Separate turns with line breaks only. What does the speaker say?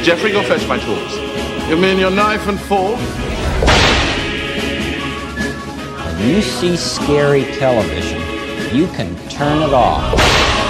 Jeffrey, go fetch my tools. You mean your knife and fork?
When you see scary television, you can turn it off.